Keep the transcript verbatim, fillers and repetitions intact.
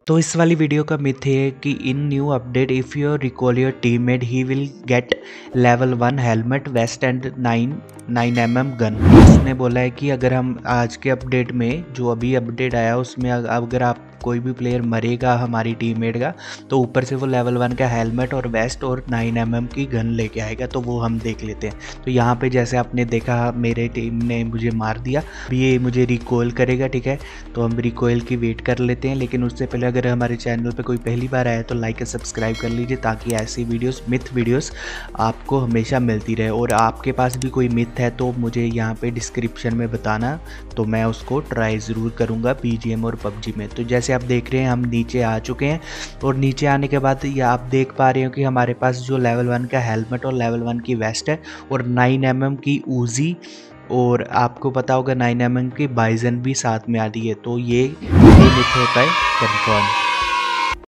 तो इस वाली वीडियो का मिथ है कि in new update if you recall your teammate he will get level one helmet vest and nine M M gun गन। उसने बोला है कि अगर हम आज के अपडेट में जो अभी अपडेट आया उसमें अगर आप कोई भी प्लेयर मरेगा हमारी टीममेट का तो ऊपर से वो लेवल वन का हेलमेट और वेस्ट और नाइन एम एम की गन लेके आएगा। तो वो हम देख लेते हैं। तो यहाँ पे जैसे आपने देखा मेरे टीम ने मुझे मार दिया, अभी ये मुझे रिकॉल करेगा। ठीक है, तो हम रिकॉल की वेट कर लेते हैं, लेकिन उससे पहले अगर हमारे चैनल पे कोई पहली बार आया तो लाइक और सब्सक्राइब कर लीजिए ताकि ऐसी वीडियोस मिथ वीडियोस आपको हमेशा मिलती रहे। और आपके पास भी कोई मिथ है तो मुझे यहाँ पे डिस्क्रिप्शन में बताना, तो मैं उसको ट्राई ज़रूर करूँगा बीजीएम और पबजी में। तो जैसे आप देख रहे हैं हम नीचे आ चुके हैं और नीचे आने के बाद ये आप देख पा रहे हो कि हमारे पास जो लेवल वन का हेलमेट और लेवल वन की वेस्ट है और नाइन एम एम की ऊजी, और आपको पता होगा नाइन एम एम की बाइजन भी साथ में आ रही है। तो ये ये मिथ होता है कंफर्म।